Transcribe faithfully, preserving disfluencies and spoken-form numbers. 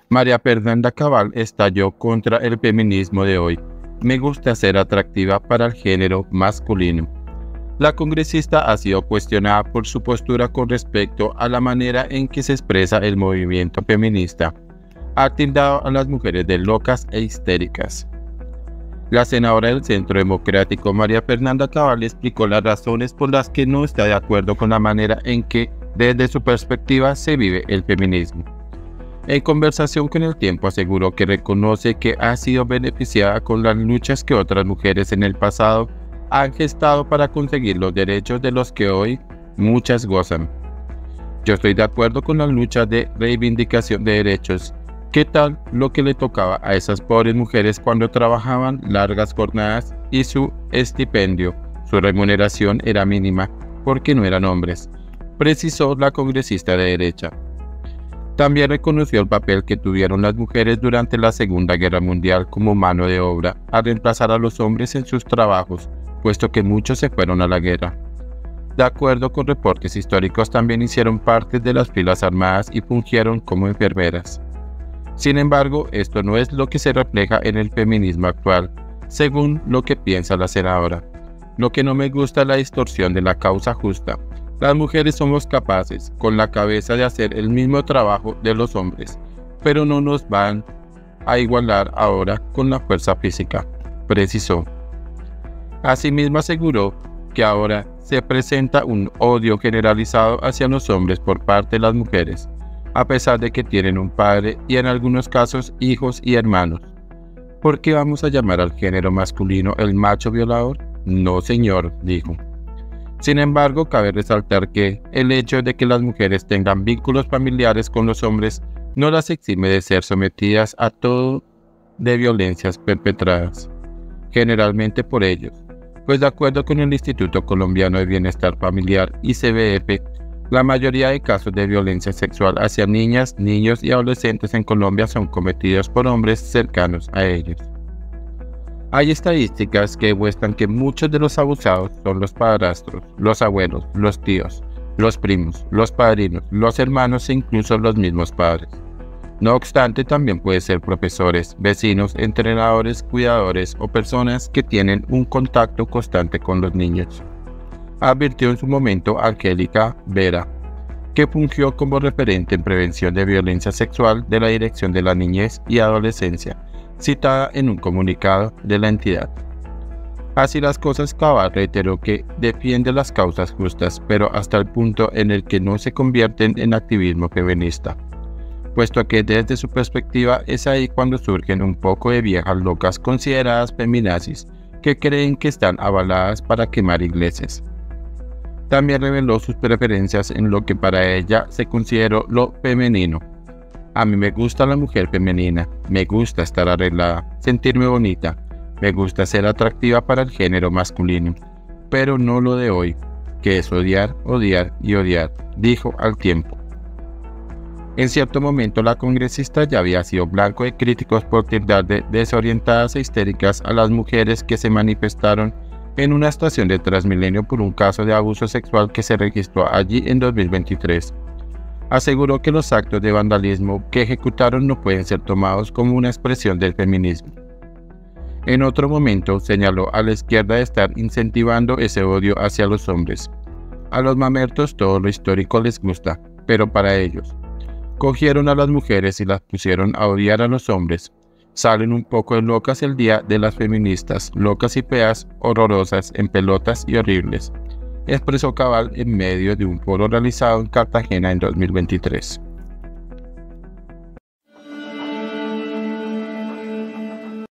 María Fernanda Cabal estalló contra el feminismo de hoy. Me gusta ser atractiva para el género masculino. La congresista ha sido cuestionada por su postura con respecto a la manera en que se expresa el movimiento feminista. Ha tildado a las mujeres de locas e histéricas. La senadora del Centro Democrático María Fernanda Cabal explicó las razones por las que no está de acuerdo con la manera en que, desde su perspectiva, se vive el feminismo. En conversación con El Tiempo aseguró que reconoce que ha sido beneficiada con las luchas que otras mujeres en el pasado han gestado para conseguir los derechos de los que hoy muchas gozan. Yo estoy de acuerdo con las luchas de reivindicación de derechos. ¿Qué tal lo que le tocaba a esas pobres mujeres cuando trabajaban largas jornadas y su estipendio, su remuneración era mínima porque no eran hombres?, precisó la congresista de derecha. También reconoció el papel que tuvieron las mujeres durante la Segunda Guerra Mundial como mano de obra, a reemplazar a los hombres en sus trabajos, puesto que muchos se fueron a la guerra. De acuerdo con reportes históricos, también hicieron parte de las filas armadas y fungieron como enfermeras. Sin embargo, esto no es lo que se refleja en el feminismo actual, según lo que piensa la senadora. Lo que no me gusta es la distorsión de la causa justa. Las mujeres somos capaces, con la cabeza, de hacer el mismo trabajo de los hombres, pero no nos van a igualar ahora con la fuerza física, precisó. Asimismo aseguró que ahora se presenta un odio generalizado hacia los hombres por parte de las mujeres, a pesar de que tienen un padre y en algunos casos hijos y hermanos. ¿Por qué vamos a llamar al género masculino el macho violador? No, señor, dijo. Sin embargo, cabe resaltar que el hecho de que las mujeres tengan vínculos familiares con los hombres no las exime de ser sometidas a todo de violencias perpetradas, generalmente por ellos, pues de acuerdo con el Instituto Colombiano de Bienestar Familiar I C B F, la mayoría de casos de violencia sexual hacia niñas, niños y adolescentes en Colombia son cometidos por hombres cercanos a ellos. Hay estadísticas que demuestran que muchos de los abusados son los padrastros, los abuelos, los tíos, los primos, los padrinos, los hermanos e incluso los mismos padres. No obstante, también pueden ser profesores, vecinos, entrenadores, cuidadores o personas que tienen un contacto constante con los niños, advirtió en su momento Angélica Vera, que fungió como referente en prevención de violencia sexual de la Dirección de la Niñez y Adolescencia, citada en un comunicado de la entidad. Así las cosas, Cabal reiteró que defiende las causas justas, pero hasta el punto en el que no se convierten en activismo feminista, puesto que desde su perspectiva es ahí cuando surgen un poco de viejas locas consideradas feminazis que creen que están avaladas para quemar iglesias. También reveló sus preferencias en lo que para ella se consideró lo femenino. A mí me gusta la mujer femenina, me gusta estar arreglada, sentirme bonita, me gusta ser atractiva para el género masculino, pero no lo de hoy, que es odiar, odiar y odiar, dijo al Tiempo. En cierto momento la congresista ya había sido blanco de críticos por tildar de desorientadas e histéricas a las mujeres que se manifestaron en una estación de Transmilenio por un caso de abuso sexual que se registró allí en dos mil veintitrés. Aseguró que los actos de vandalismo que ejecutaron no pueden ser tomados como una expresión del feminismo. En otro momento señaló a la izquierda de estar incentivando ese odio hacia los hombres. A los mamertos todo lo histórico les gusta, pero para ellos. Cogieron a las mujeres y las pusieron a odiar a los hombres. Salen un poco de locas el día de las feministas, locas y feas, horrorosas, en pelotas y horribles, expresó Cabal en medio de un foro realizado en Cartagena en dos mil veintitrés.